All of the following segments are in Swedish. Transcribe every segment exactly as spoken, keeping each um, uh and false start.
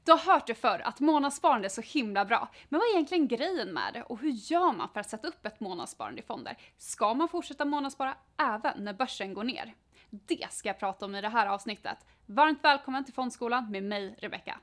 Du har hört det förr att månadssparande är så himla bra, men vad är egentligen grejen med det och hur gör man för att sätta upp ett månadssparande i fonder? Ska man fortsätta månadsspara även när börsen går ner? Det ska jag prata om i det här avsnittet. Varmt välkommen till Fondskolan med mig, Rebecca.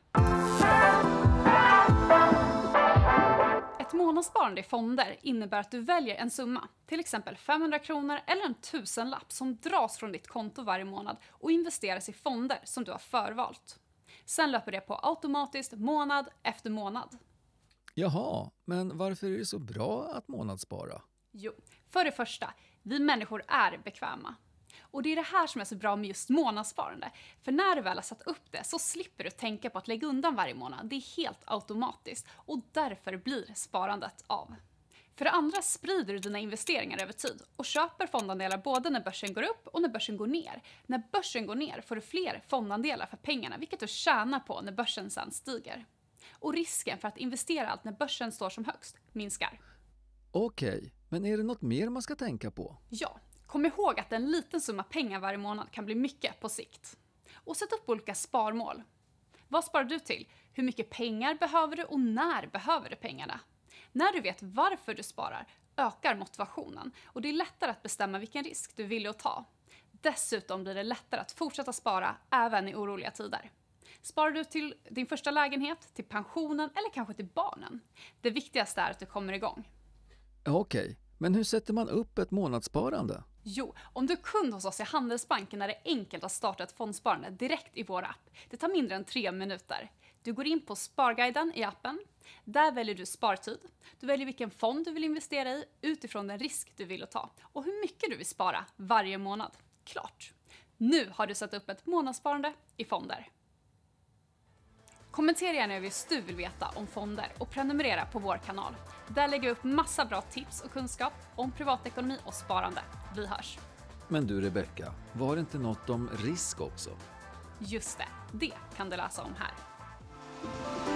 Ett månadssparande i fonder innebär att du väljer en summa, till exempel femhundra kronor eller en tusenlapp som dras från ditt konto varje månad och investeras i fonder som du har förvalt. Sen löper det på automatiskt månad efter månad. Jaha, men varför är det så bra att månadsspara? Jo, för det första, vi människor är bekväma. Och det är det här som är så bra med just månadssparande. För när du väl har satt upp det så slipper du tänka på att lägga undan varje månad. Det är helt automatiskt och därför blir sparandet av. För det andra sprider du dina investeringar över tid och köper fondandelar både när börsen går upp och när börsen går ner. När börsen går ner får du fler fondandelar för pengarna, vilket du tjänar på när börsen sen stiger. Och risken för att investera allt när börsen står som högst minskar. Okej, men är det något mer man ska tänka på? Ja, kom ihåg att en liten summa pengar varje månad kan bli mycket på sikt. Och sätt upp olika sparmål. Vad sparar du till? Hur mycket pengar behöver du och när behöver du pengarna? När du vet varför du sparar ökar motivationen och det är lättare att bestämma vilken risk du vill ta. Dessutom blir det lättare att fortsätta spara även i oroliga tider. Sparar du till din första lägenhet, till pensionen eller kanske till barnen? Det viktigaste är att du kommer igång. Okej, men hur sätter man upp ett månadssparande? Jo, om du är kund hos oss i Handelsbanken är det enkelt att starta ett fondsparande direkt i vår app. Det tar mindre än tre minuter. Du går in på Sparguiden i appen. Där väljer du spartid. Du väljer vilken fond du vill investera i utifrån den risk du vill ta. Och hur mycket du vill spara varje månad. Klart! Nu har du satt upp ett månadssparande i fonder. Kommentera gärna över just du vill veta om fonder och prenumerera på vår kanal. Där lägger vi upp massa bra tips och kunskap om privatekonomi och sparande. Vi hörs! Men du Rebecca, var det inte något om risk också? Just det, det kan du läsa om här.